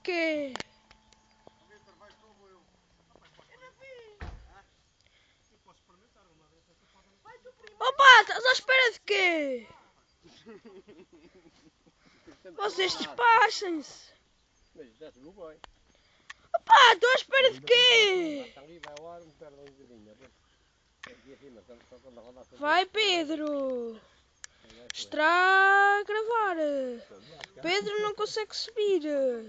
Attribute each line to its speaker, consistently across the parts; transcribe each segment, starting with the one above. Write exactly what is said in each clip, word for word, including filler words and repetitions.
Speaker 1: quê? Opa, estás à espera de quê? Vocês despachem-se. Opa, estou à espera de quê? Vai, Pedro. Está a gravar. Pedro não consegue subir.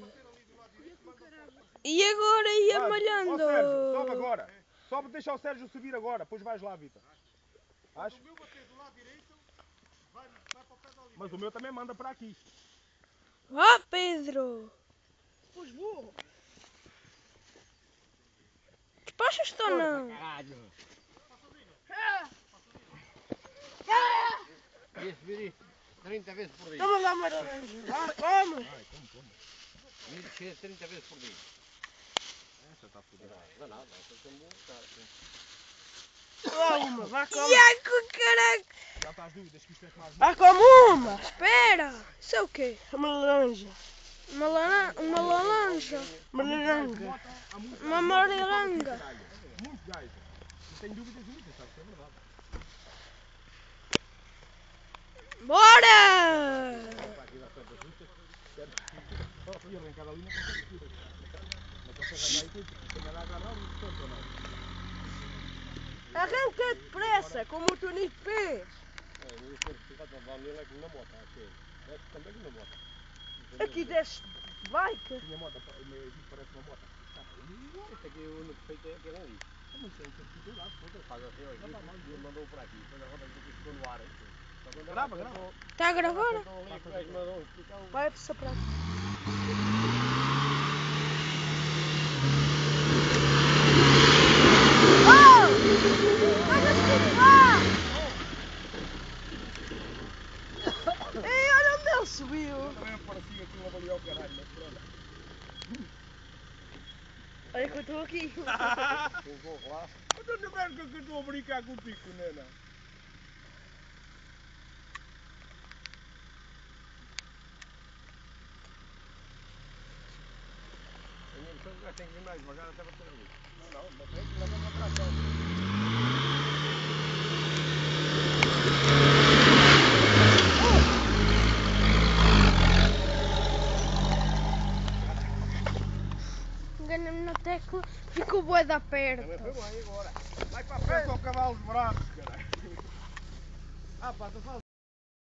Speaker 1: E agora ia malhando.
Speaker 2: Ó Sérgio, sobe agora. Sobe, deixa o Sérgio subir agora. Depois vais lá, Vitor. Acho. O meu bater do lado direito, vai, vai para o pé da linha. Mas o meu também manda para aqui.
Speaker 1: Vá, Pedro.
Speaker 3: Pois vou.
Speaker 1: Despachas-te ou não?
Speaker 4: Caralho!
Speaker 3: Ah!
Speaker 4: Ia subir isto trinta vezes por dia.
Speaker 3: Toma lá uma laranja. Vá, toma.
Speaker 2: Ai, como, como.
Speaker 4: Ia descer trinta vezes por dia.
Speaker 2: Essa está fodida.
Speaker 4: Não dá nada, essa tem bom.
Speaker 3: Vá uma, vá com uma.
Speaker 1: Iaco, caraca.
Speaker 2: Já estás dúvidas que isto é mais.
Speaker 3: Vá com uma.
Speaker 1: Espera. Isso é o quê?
Speaker 3: Uma laranja.
Speaker 1: Uma, lana... uma laranja.
Speaker 3: Uma laranja.
Speaker 1: Uma morilanga.
Speaker 2: Muito gajo. Não tenho dúvidas muitas, sabes que é verdade.
Speaker 1: Bora!
Speaker 2: E arrancar ali não consegue subir. Não consegue andar aqui, porque tem a agarrar ali, portanto, ou não?
Speaker 3: Arranca depressa, como o Tonico fez.
Speaker 4: É, não ia ser ficar tão bom, ele é que na moto, acho que é. Desce também na moto.
Speaker 3: Aqui desce de bike.
Speaker 2: Tinha moto, parece uma moto.
Speaker 4: Este aqui o único feito é aquele ali.
Speaker 2: Como isso é um certo lá, foda-se.
Speaker 4: Faz assim, olha, e ele mandou por aqui, depois a roda que ficou no ar.
Speaker 2: Grava, grava.
Speaker 1: Está a gravar?
Speaker 3: Vai-se para Ei, olha onde ele subiu.
Speaker 2: Também parecia que ele avaliou o caralho, mas pronto.
Speaker 3: Olha que eu estou aqui.
Speaker 2: Eu não quero que eu estou a brincar contigo, Nena.
Speaker 4: Tem que ir mais devagar até bater ali.
Speaker 2: Não, não, mas tem que levar uma tração.
Speaker 1: Enganei-me na tecla. Ficou bué da perto.
Speaker 2: Também foi bem agora. Vai para a frente ao cavalo de braços, caralho. Ah pá, tu fazes.